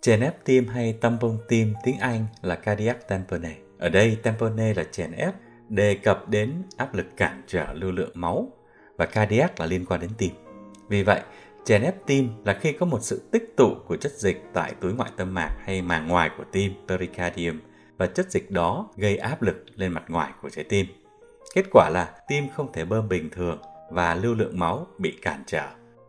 Chèn ép tim hay tampon tim tiếng Anh là cardiac tamponade. Ở đây tamponade là chèn ép, đề cập đến áp lực cản trở lưu lượng máu, và cardiac là liên quan đến tim. Vì vậy, chèn ép tim là khi có một sự tích tụ của chất dịch tại túi ngoại tâm mạc hay màng ngoài của tim, pericardium, và chất dịch đó gây áp lực lên mặt ngoài của trái tim. Kết quả là tim không thể bơm bình thường và lưu lượng máu bị cản trở.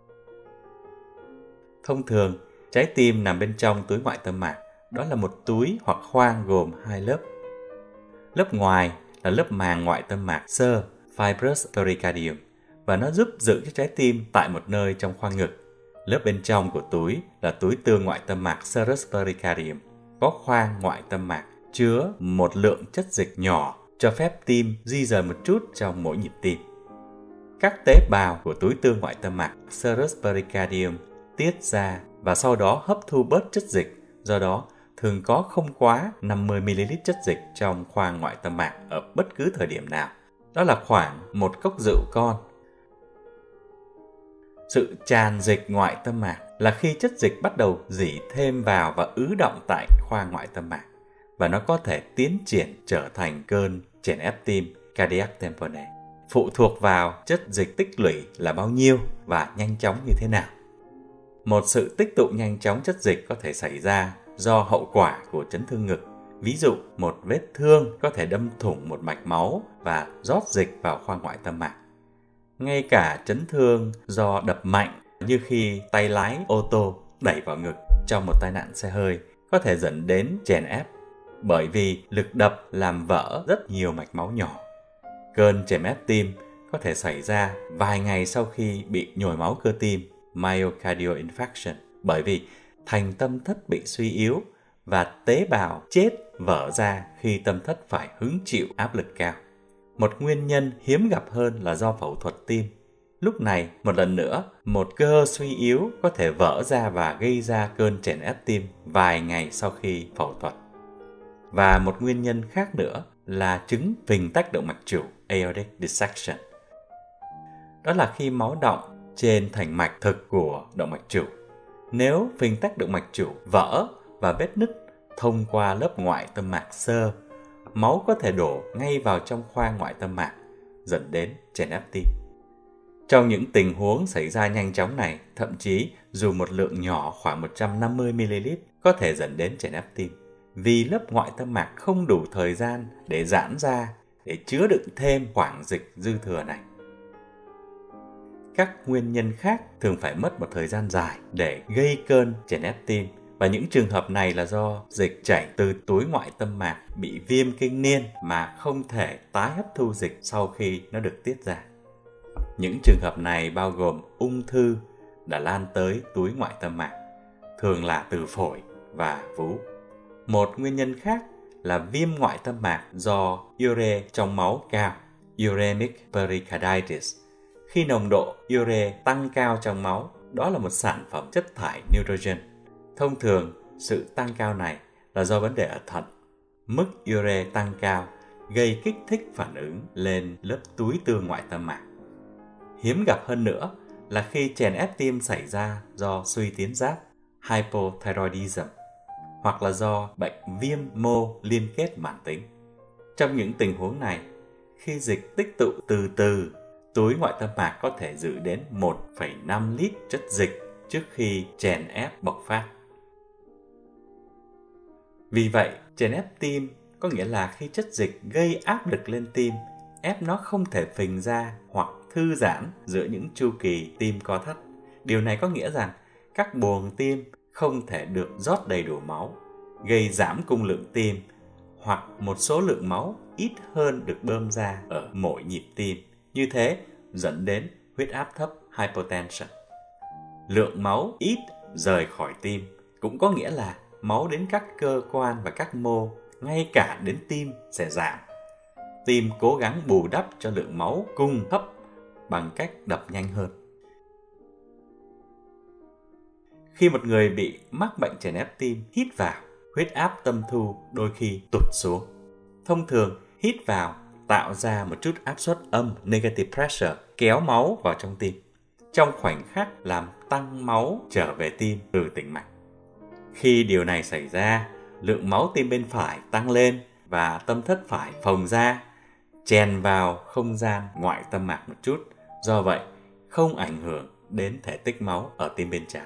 Thông thường, trái tim nằm bên trong túi ngoại tâm mạc. Đó là một túi hoặc khoang gồm hai lớp. Lớp ngoài là lớp màng ngoại tâm mạc xơ, fibrous pericardium, và nó giúp giữ cho trái tim tại một nơi trong khoang ngực. Lớp bên trong của túi là túi tương ngoại tâm mạc serous pericardium, có khoang ngoại tâm mạc chứa một lượng chất dịch nhỏ cho phép tim di rời một chút trong mỗi nhịp tim. Các tế bào của túi tương ngoại tâm mạc serous pericardium tiết ra và sau đó hấp thu bớt chất dịch, do đó thường có không quá 50ml chất dịch trong khoang ngoại tâm mạc ở bất cứ thời điểm nào. Đó là khoảng một cốc rượu con. Sự tràn dịch ngoại tâm mạc là khi chất dịch bắt đầu rỉ thêm vào và ứ đọng tại khoang ngoại tâm mạc, và nó có thể tiến triển trở thành cơn chèn ép tim, cardiac tamponade, phụ thuộc vào chất dịch tích lũy là bao nhiêu và nhanh chóng như thế nào. Một sự tích tụ nhanh chóng chất dịch có thể xảy ra do hậu quả của chấn thương ngực. Ví dụ, một vết thương có thể đâm thủng một mạch máu và rót dịch vào khoang ngoại tâm mạc. Ngay cả chấn thương do đập mạnh như khi tay lái ô tô đẩy vào ngực trong một tai nạn xe hơi có thể dẫn đến chèn ép, bởi vì lực đập làm vỡ rất nhiều mạch máu nhỏ. Cơn chèn ép tim có thể xảy ra vài ngày sau khi bị nhồi máu cơ tim, myocardial infarction, bởi vì thành tâm thất bị suy yếu và tế bào chết vỡ ra khi tâm thất phải hứng chịu áp lực cao. Một nguyên nhân hiếm gặp hơn là do phẫu thuật tim. Lúc này, một lần nữa, một cơ suy yếu có thể vỡ ra và gây ra cơn chèn ép tim vài ngày sau khi phẫu thuật. Và một nguyên nhân khác nữa là chứng phình tắc động mạch chủ, aortic dissection. Đó là khi máu đọng trên thành mạch thực của động mạch chủ. Nếu phình tắc động mạch chủ vỡ và vết nứt thông qua lớp ngoại tâm mạc xơ, máu có thể đổ ngay vào trong khoang ngoại tâm mạc, dẫn đến chèn ép tim. Trong những tình huống xảy ra nhanh chóng này, thậm chí dù một lượng nhỏ khoảng 150ml có thể dẫn đến chèn ép tim, vì lớp ngoại tâm mạc không đủ thời gian để giãn ra, để chứa đựng thêm khoảng dịch dư thừa này. Các nguyên nhân khác thường phải mất một thời gian dài để gây cơn chèn ép tim, và những trường hợp này là do dịch chảy từ túi ngoại tâm mạc bị viêm kinh niên mà không thể tái hấp thu dịch sau khi nó được tiết ra. Những trường hợp này bao gồm ung thư đã lan tới túi ngoại tâm mạc, thường là từ phổi và vú. Một nguyên nhân khác là viêm ngoại tâm mạc do ure trong máu cao, uremic pericarditis. Khi nồng độ ure tăng cao trong máu, đó là một sản phẩm chất thải nitrogen. Thông thường, sự tăng cao này là do vấn đề ở thận. Mức ure tăng cao gây kích thích phản ứng lên lớp túi tương ngoại tâm mạc. Hiếm gặp hơn nữa là khi chèn ép tim xảy ra do suy tuyến giáp, hypothyroidism, hoặc là do bệnh viêm mô liên kết mãn tính. Trong những tình huống này, khi dịch tích tụ từ từ, túi ngoại tâm mạc có thể giữ đến 1,5 lít chất dịch trước khi chèn ép bộc phát. Vì vậy, chèn ép tim có nghĩa là khi chất dịch gây áp lực lên tim, ép nó không thể phình ra hoặc thư giãn giữa những chu kỳ tim co thắt. Điều này có nghĩa rằng các buồng tim không thể được rót đầy đủ máu, gây giảm cung lượng tim, hoặc một số lượng máu ít hơn được bơm ra ở mỗi nhịp tim. Như thế dẫn đến huyết áp thấp, hypotension. Lượng máu ít rời khỏi tim cũng có nghĩa là máu đến các cơ quan và các mô, ngay cả đến tim sẽ giảm. Tim cố gắng bù đắp cho lượng máu cung thấp bằng cách đập nhanh hơn. Khi một người bị mắc bệnh chèn ép tim hít vào, huyết áp tâm thu đôi khi tụt xuống. Thông thường, hít vào tạo ra một chút áp suất âm, negative pressure, kéo máu vào trong tim, trong khoảnh khắc làm tăng máu trở về tim từ tĩnh mạch. Khi điều này xảy ra, lượng máu tim bên phải tăng lên và tâm thất phải phồng ra, chèn vào không gian ngoại tâm mạc một chút, do vậy không ảnh hưởng đến thể tích máu ở tim bên trái.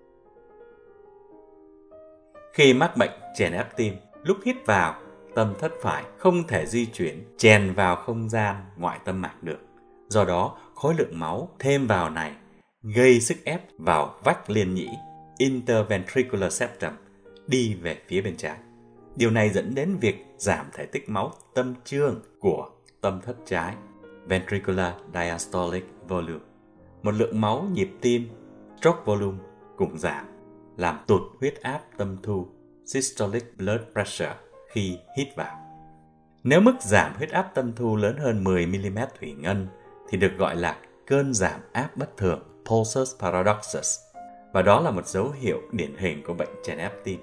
Khi mắc bệnh chèn ép tim, lúc hít vào, tâm thất phải không thể di chuyển chèn vào không gian ngoại tâm mạc được. Do đó, khối lượng máu thêm vào này gây sức ép vào vách liên nhĩ interventricular septum đi về phía bên trái. Điều này dẫn đến việc giảm thể tích máu tâm trương của tâm thất trái ventricular diastolic volume. Một lượng máu nhịp tim stroke volume cũng giảm, làm tụt huyết áp tâm thu systolic blood pressure khi hít vào. Nếu mức giảm huyết áp tâm thu lớn hơn 10 mm thủy ngân thì được gọi là cơn giảm áp bất thường pulsus paradoxus, và đó là một dấu hiệu điển hình của bệnh chèn ép tim.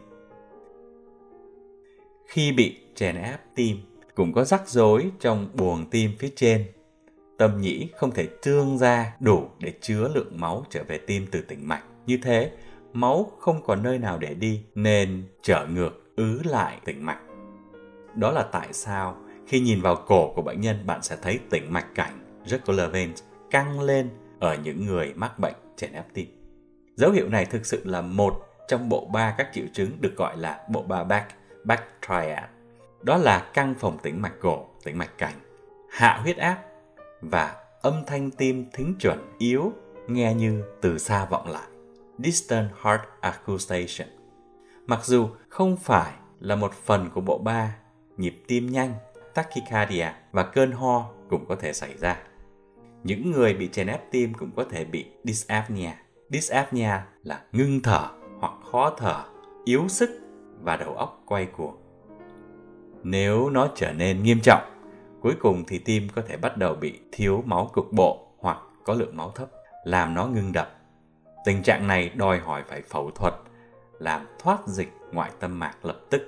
Khi bị chèn ép tim cũng có rắc rối trong buồng tim phía trên. Tâm nhĩ không thể trương ra đủ để chứa lượng máu trở về tim từ tĩnh mạch. Như thế, máu không còn nơi nào để đi nên trở ngược ứ lại tĩnh mạch. Đó là tại sao khi nhìn vào cổ của bệnh nhân, bạn sẽ thấy tĩnh mạch cảnh jugular veins căng lên ở những người mắc bệnh chèn ép tim. Dấu hiệu này thực sự là một trong bộ ba các triệu chứng được gọi là bộ ba Bach triad. Đó là căng phồng tĩnh mạch cổ, tĩnh mạch cảnh, hạ huyết áp và âm thanh tim thính chuẩn yếu, nghe như từ xa vọng lại, distant heart accusation. Mặc dù không phải là một phần của bộ ba, nhịp tim nhanh, tachycardia và cơn ho cũng có thể xảy ra. Những người bị chèn ép tim cũng có thể bị dyspnea. Dyspnea là ngưng thở hoặc khó thở, yếu sức và đầu óc quay cuồng. Nếu nó trở nên nghiêm trọng, cuối cùng thì tim có thể bắt đầu bị thiếu máu cục bộ hoặc có lượng máu thấp, làm nó ngưng đập. Tình trạng này đòi hỏi phải phẫu thuật, làm thoát dịch ngoại tâm mạc lập tức.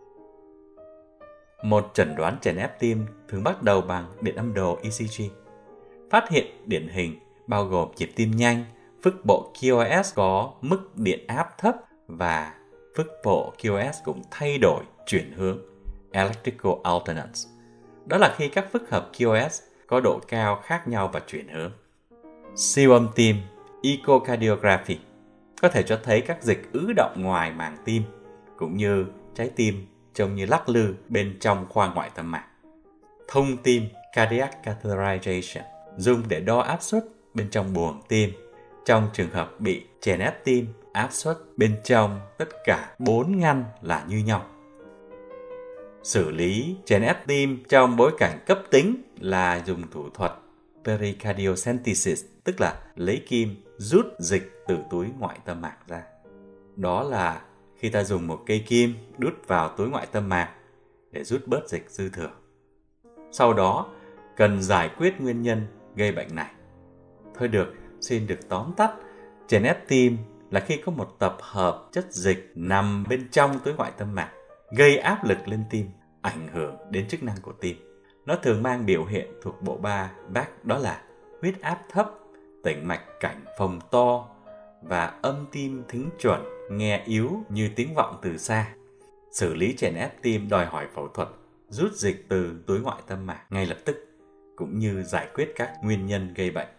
Một chẩn đoán chèn ép tim thường bắt đầu bằng điện âm đồ ECG. Phát hiện điển hình bao gồm nhịp tim nhanh, phức bộ QRS có mức điện áp thấp và phức bộ QRS cũng thay đổi chuyển hướng electrical alternance. Đó là khi các phức hợp QRS có độ cao khác nhau và chuyển hướng. Siêu âm tim echocardiography có thể cho thấy các dịch ứ động ngoài màng tim, cũng như trái tim trông như lắc lư bên trong khoang ngoại tâm mạc. Thông tim cardiac catheterization dùng để đo áp suất bên trong buồng tim. Trong trường hợp bị chèn ép tim, áp suất bên trong tất cả 4 ngăn là như nhau. Xử lý chèn ép tim trong bối cảnh cấp tính là dùng thủ thuật pericardiocentesis, tức là lấy kim rút dịch từ túi ngoại tâm mạc ra. Đó là khi ta dùng một cây kim đút vào túi ngoại tâm mạc để rút bớt dịch dư thừa. Sau đó, cần giải quyết nguyên nhân gây bệnh này. Thôi được, xin được tóm tắt, chèn ép tim là khi có một tập hợp chất dịch nằm bên trong túi ngoại tâm mạc, gây áp lực lên tim, ảnh hưởng đến chức năng của tim. Nó thường mang biểu hiện thuộc bộ ba Bach, đó là huyết áp thấp, tĩnh mạch cảnh phồng to và âm tim thính chuẩn, nghe yếu như tiếng vọng từ xa. Xử lý chèn ép tim đòi hỏi phẫu thuật, rút dịch từ túi ngoại tâm mạc ngay lập tức, cũng như giải quyết các nguyên nhân gây bệnh.